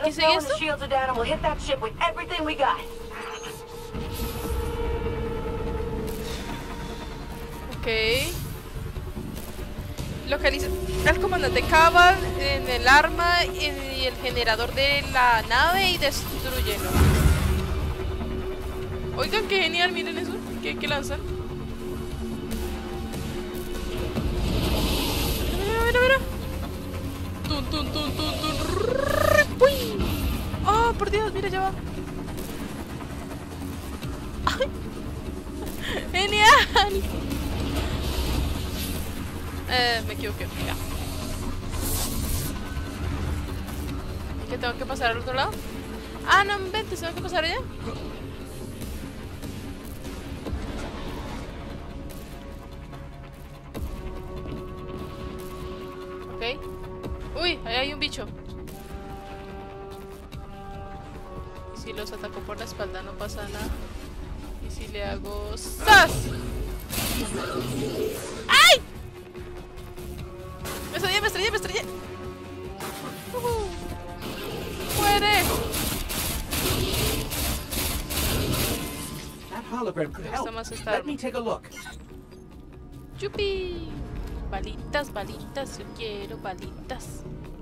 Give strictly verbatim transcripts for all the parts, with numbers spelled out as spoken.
aquí sigue esto. Ok. Localiza al comandante Cabal en el arma y el generador de la nave y destrúyelo. Oigan, qué genial, miren eso. ¿Qué, qué lanzan? Mira, mira, mira. Tun, tun, tun, tun, tun. ¡Uy! ¡Oh, por Dios! Mira, ya va. ¡Ay! ¡Genial! Eh, me equivoqué. Ya. ¿Qué tengo que pasar al otro lado? Ah, no, vente, ¿tengo que pasar allá? Ok. Uy, ahí hay un bicho. Y si los ataco por la espalda no pasa nada. Y si le hago ¡zas! ¡Ay! Me estrellé, me estrellé, me estrellé. Uh-huh. ¡Muere! Está más esta arma. ¡Yupi! Balitas, balitas, yo quiero balitas.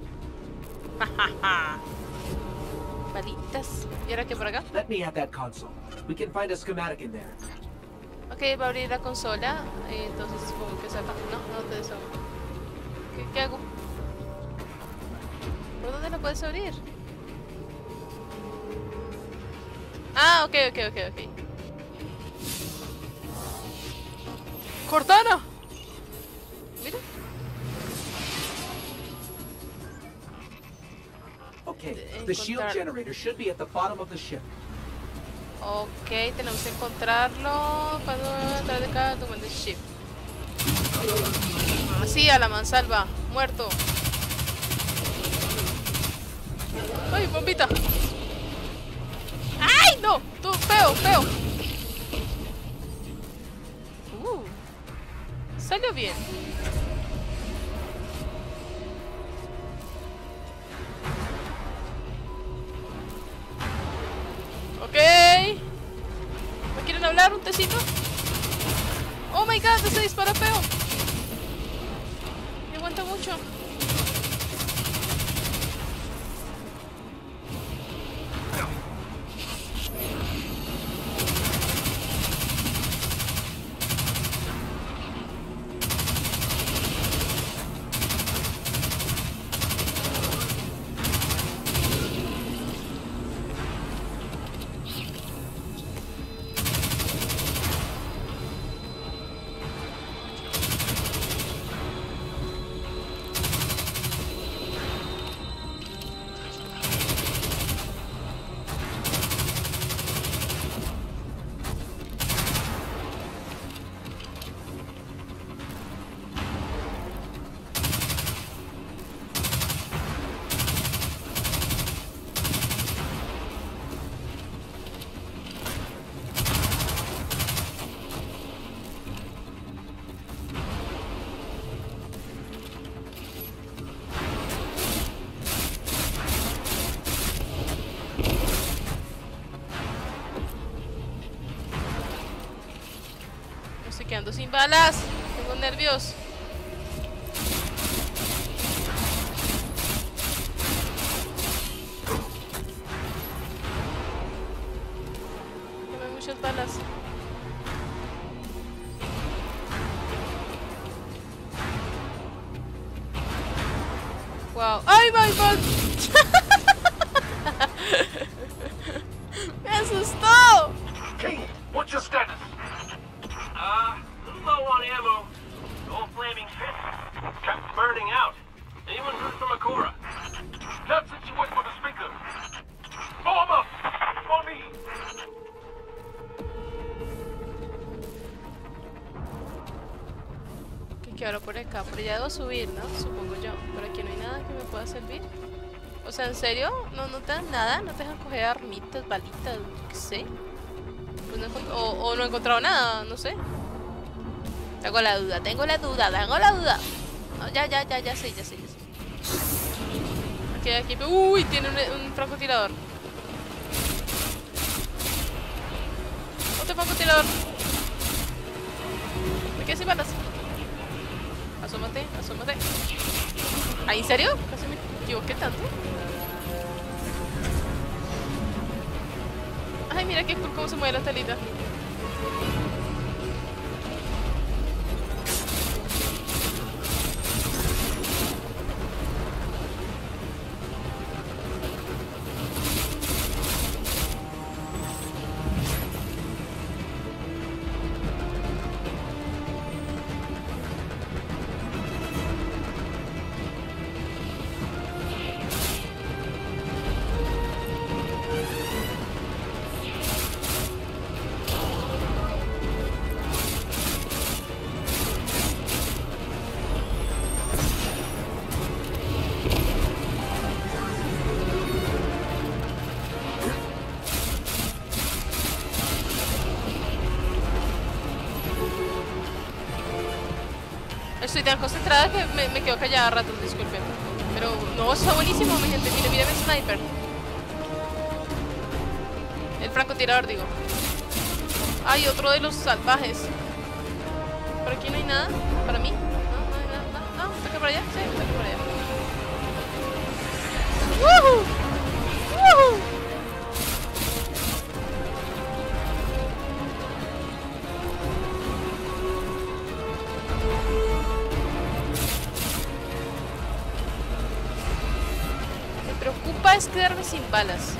Balitas. ¿Y ahora qué por acá? Let me have that console. We can find a schematic in there. Ok, va a abrir la consola. Eh, entonces supongo que saca. No, no te deshago. ¿Qué, ¿Qué hago? ¿Por dónde la puedes abrir? Ah, ok, ok, ok, ok. ¡Cortana! Mira. Okay, the shield generator should be at the bottom of the ship. Ok, tenemos que encontrarlo cuando atrás de cada documento de ship. Así, a la mansalva, muerto. ¡Ay, bombita! ¡Ay, no! Tú, feo, feo. Uh, salió bien. Ok. ¿Me quieren hablar? ¿Un tecito? Oh my god, ese dispara feo. Me aguanta mucho. Quedando sin balas. Tengo nervios. Tengo muchas balas. Wow. ¡Ay, my God! ¡Me asustó! King, what's your status? Uh, low on ammo. All flaming fit. Kept burning out. Anyone heard from Akora? That's it, she went for the speaker. Bomb up! For me! ¿Qué quiero por acá? Pero ya debo subir, ¿no? Supongo yo. Por aquí no hay nada que me pueda servir. O sea, ¿en serio? ¿No, no te dan nada? ¿No te dejan coger armitas, balitas? ¿Qué sé? Pues no he o, o no he encontrado nada, no sé. Tengo la duda, tengo la duda, tengo la duda. No, ya, ya, ya, ya sé, ya sé, ya sé. ¿Qué hay aquí? Uy, tiene un, un francotirador. Otro francotirador. ¿Me quedé sin balas? Asómate, asómate. ¿Ay, en serio? Casi me equivoqué tanto. Ay, mira qué cool cómo se mueve la telita. Estoy tan concentrada que me, me quedo callada a ratos, disculpen. Pero no, está buenísimo, mi gente. Mire, mire el sniper. El francotirador, digo. Hay otro de los salvajes. ¿Por aquí no hay nada? ¿Para mí? No, no hay nada. No, no, ¿está acá por allá? Sí, está acá por allá. ¡Woohoo! ¡Woohoo! Es quedarme sin balas.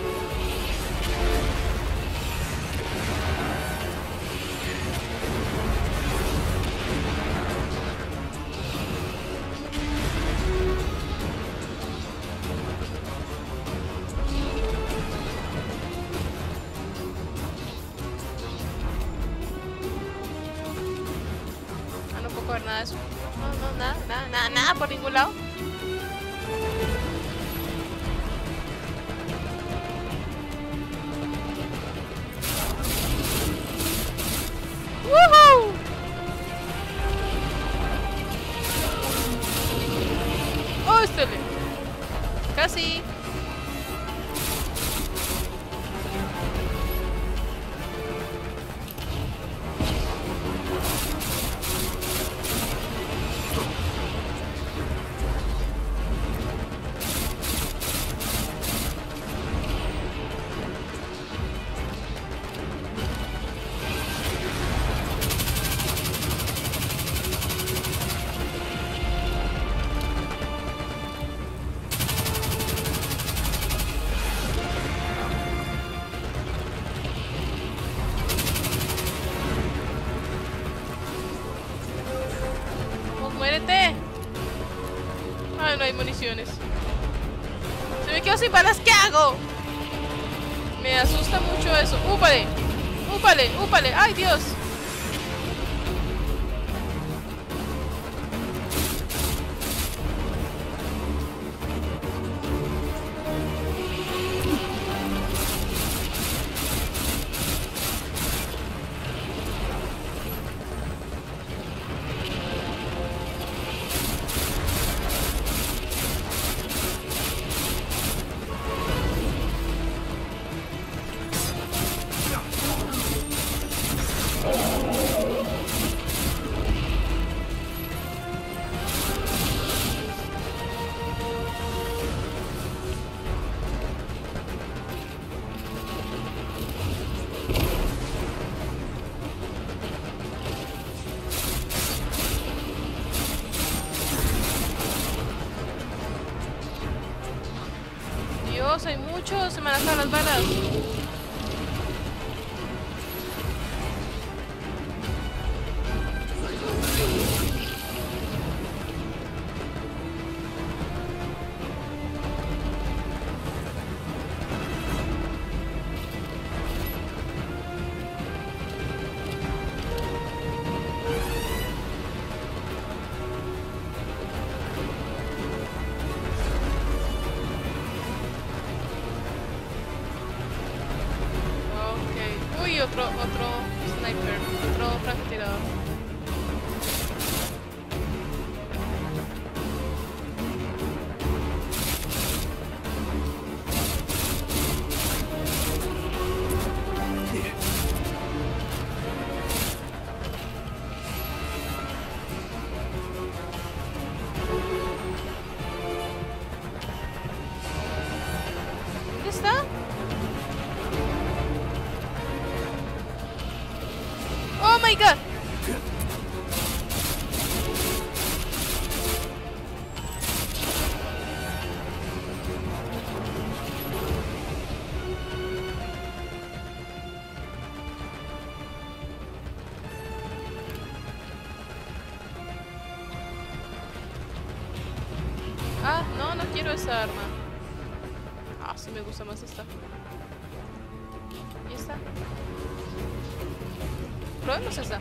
Ah, no puedo ver nada de eso. No, no, nada, nada, nada, nada por ningún lado. ¡Woohoo! ¡Oh, este le! ¡Casi! ¡Muérete! Ay, no hay municiones. Se me quedó sin balas, ¿qué hago? Me asusta mucho eso. ¡Úpale! ¡Úpale! ¡Úpale! ¡Ay, Dios! Dios, hay muchos, se me han acabado las balas. Otro, otro sniper, otro francotirador. my god. Ah, no, no quiero esa arma. Ah, sí me gusta más esta. ¿Y esta? Probemos esa.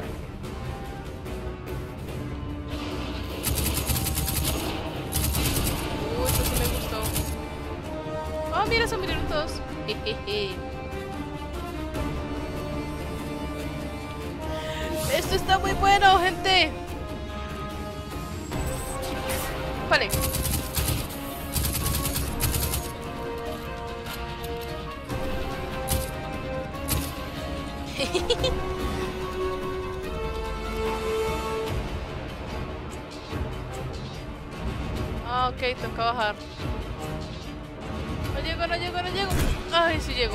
Uh, esta sí me gustó. Oh, mira, se murieron todos. Jejeje. Esto está muy bueno, gente. Vale. Ah, ok, toca bajar. No llego, no llego, no llego. Ay, sí llego.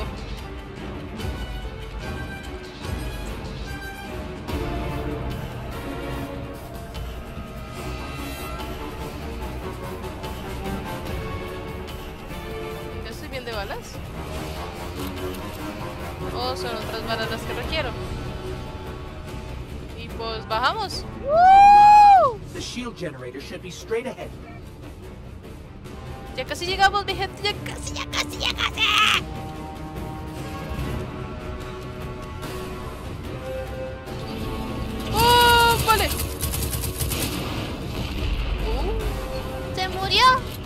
¿Ya estoy bien de balas? ¿O son otras balas las que requiero? Y pues bajamos. ¡Woo! The shield generator should be straight ahead. Ya casi llegamos, mi gente. Ya casi, ya casi, ya casi. ¡Oh! Vale. Uh, ¿se murió?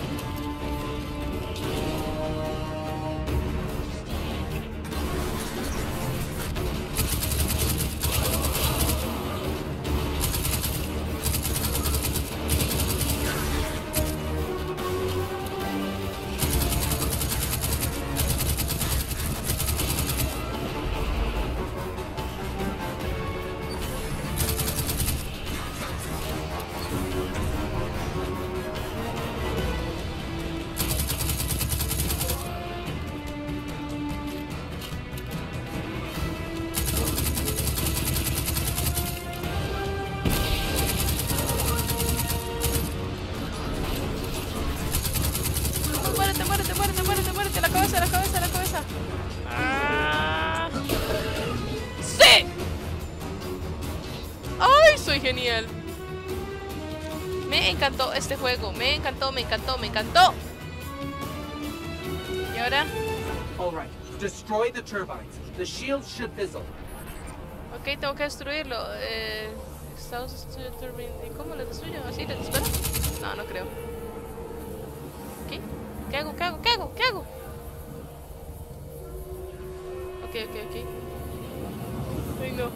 Muérete, muérete, muérete, muérete, muérete. La cabeza, la cabeza, la cabeza. Ah. ¡Sí! ¡Ay, soy genial! Me encantó este juego. Me encantó, me encantó, me encantó. ¿Y ahora? All right. Destroy the turbines. The shield should fizzle. Ok, tengo que destruirlo. Eh, Estados Turbine. ¿Y cómo lo destruyo? ¿Así le disparo? No, no creo. ¿Qué? ¿Qué hago? ¿Qué hago? ¿Qué hago? ¿Qué hago? Ok, ok, ok. Ay, no.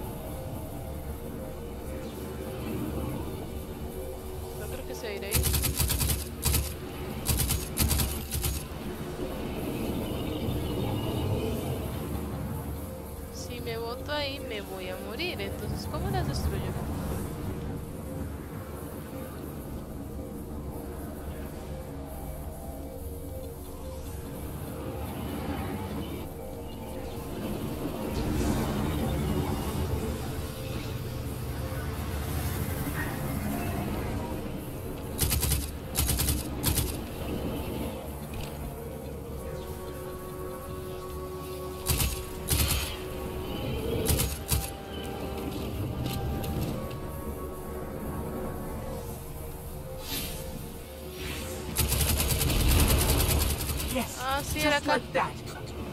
No creo que se irá ahí. Si me boto ahí, me voy a morir. Entonces, ¿cómo las destruyo? Ah, sí, era Just acá. like that.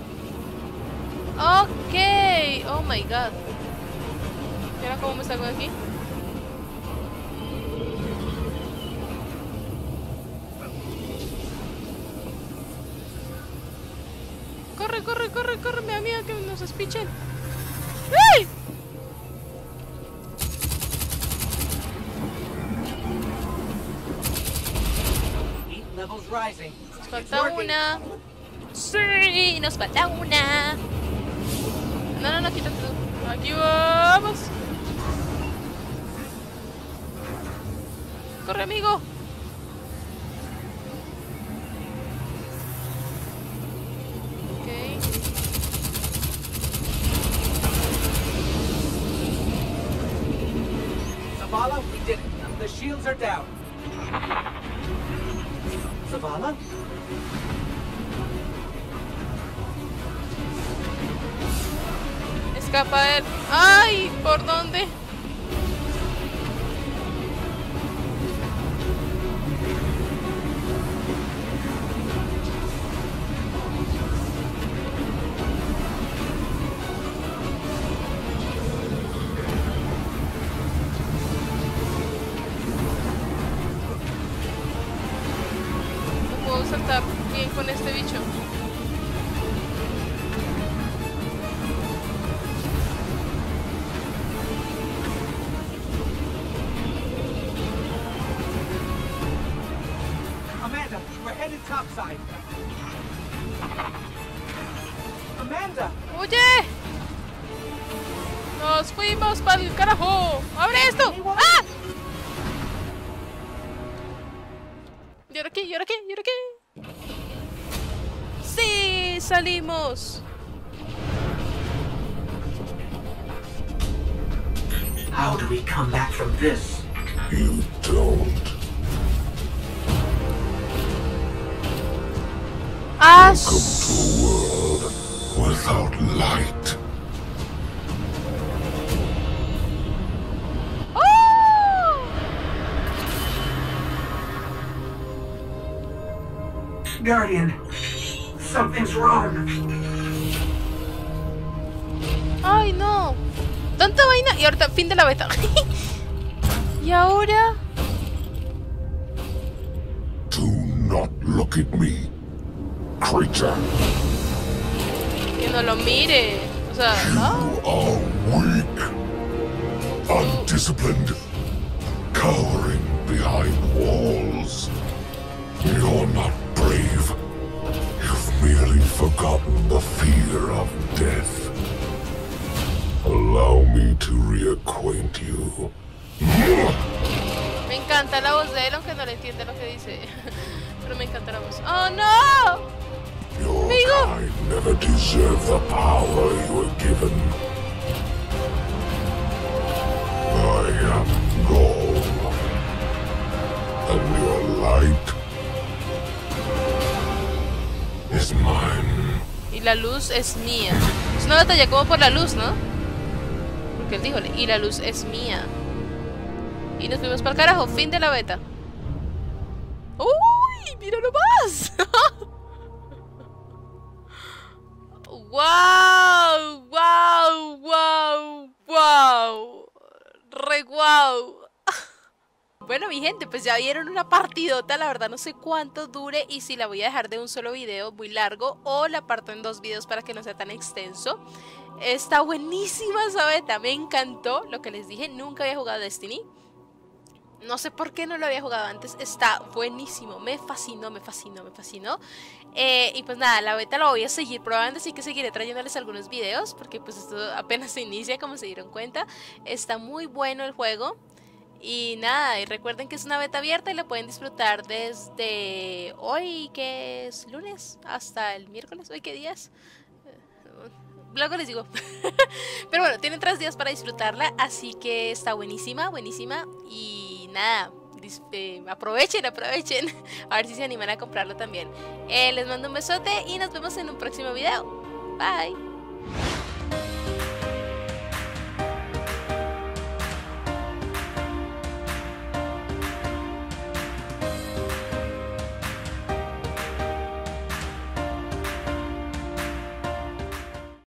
Ok. Oh my god. ¿Y ahora cómo me salgo de aquí? Corre, corre, corre, corre, mi amiga, que nos espichen. ¡Ey! Heat levels rising. Nos It's falta working. una. Sí, nos falta una. No, no, no, quítate tú. Aquí vamos. Corre, amigo. Ok. The shields are down. Zavala? Escapa de él. ¡Ay! ¿Por dónde? No puedo saltar bien con este bicho. Amanda, we're headed topside. Amanda! ¡Oye! ¡Nos fuimos para el carajo! ¡Abre esto! ¡Ah! ¿Y ahora qué? ¿Y ahora qué? ¿Y ahora qué? ¡Sí! ¡Salimos! How do we come back from this? You don't. ¡Ah! Come to a world without light. ¡Oh! Guardian, something's wrong. ¡Ay, no! ¡Tanta vaina! Y ahorita, fin de la beta. Y ahora... Do not look at me, creature. Que no lo mire. O sea, ¿no? You are weak, undisciplined, cowering behind walls. You're not brave. You've merely forgotten the fear of death. Allow me to reacquaint you. Me encanta la voz de él, aunque no le entiende lo que dice. Pero me encanta la voz. ¡Oh, no! Your Amigo. kind never deserved the power you were given. I am Gaul, and your light is mine. Y la luz es mía. Es una batalla como por la luz, ¿no? Porque él dijo, y la luz es mía. Y nos fuimos para el carajo, fin de la beta. ¡Uy! ¡Míralo más! ¡Wow! ¡Wow! ¡Wow! ¡Wow! ¡Re guau! Bueno, mi gente, pues ya vieron una partidota, la verdad no sé cuánto dure y si la voy a dejar de un solo video muy largo o la parto en dos videos para que no sea tan extenso. Está buenísima esa beta, me encantó, lo que les dije, nunca había jugado Destiny. No sé por qué no lo había jugado antes, está buenísimo, me fascinó, me fascinó, me fascinó. Eh, y pues nada, la beta la voy a seguir probando, así que seguiré trayéndoles algunos videos, porque pues esto apenas se inicia, como se dieron cuenta. Está muy bueno el juego. Y nada, y recuerden que es una beta abierta y la pueden disfrutar desde hoy, que es lunes, hasta el miércoles. ¿Hoy qué día es? Luego les digo. Pero bueno, tienen tres días para disfrutarla, así que está buenísima, buenísima. Y nada, eh, aprovechen, aprovechen. A ver si se animan a comprarlo también. Eh, les mando un besote y nos vemos en un próximo video. Bye.